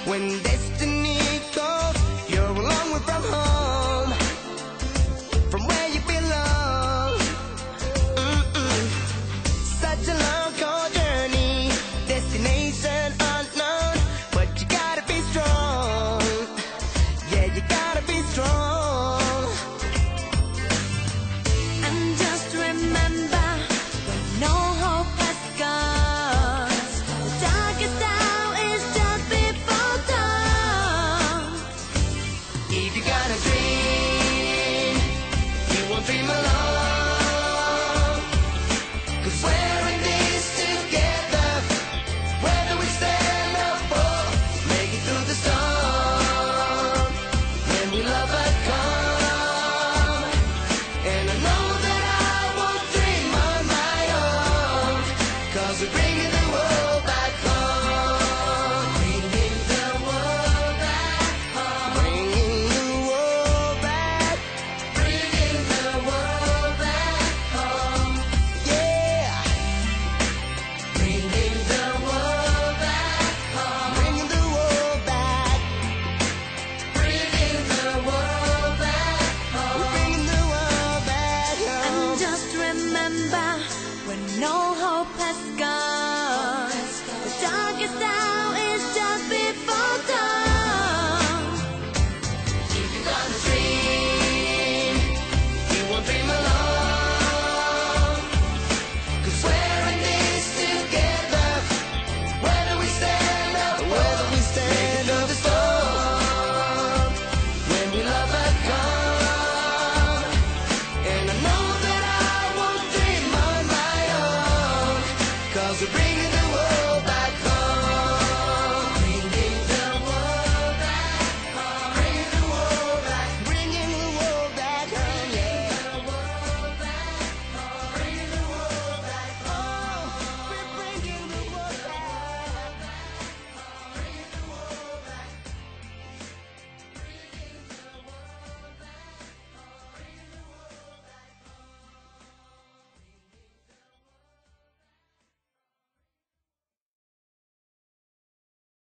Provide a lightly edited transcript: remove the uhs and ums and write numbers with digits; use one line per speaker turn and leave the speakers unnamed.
When destiny calls, you're a long way from home, from where you belong. Such a long, cold journey, destination unknown, but you gotta be strong. Yeah, you gotta be strong.
And just remember, when no hope has gone, the darkest hour is just before dawn.
If you got a dream, you won't dream alone. 'Cause we're in this together, whether we stand or fall, make it through the storm. When we love but come, and I know that I won't dream on my own, 'cause we're bringing the world back home. Bringing the world back home. Bringing the world back. Bringing the world back home. Yeah. Bringing the world back home. Bringing the world back. Bringing the world back home. We're bringing the world back home.
And just remember, when no hope has gone, the darkest hour is just before dawn.
If you're gonna dream, you won't dream alone. 'Cause we're in this together, whether we stand up or whether we stand up the storm. When we love but come, and I know that I won't dream on my own, 'cause we're bringing